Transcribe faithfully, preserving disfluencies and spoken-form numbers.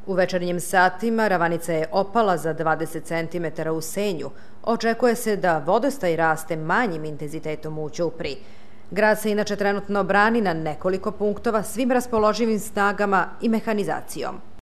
U večernjim satima ravanica je opala za dvadeset centimetara u Senju. Očekuje se da vodostaj raste manjim intenzitetom u Ćupriji. Grad se inače trenutno brani na nekoliko punktova svim raspoloživim snagama i mehanizacijom.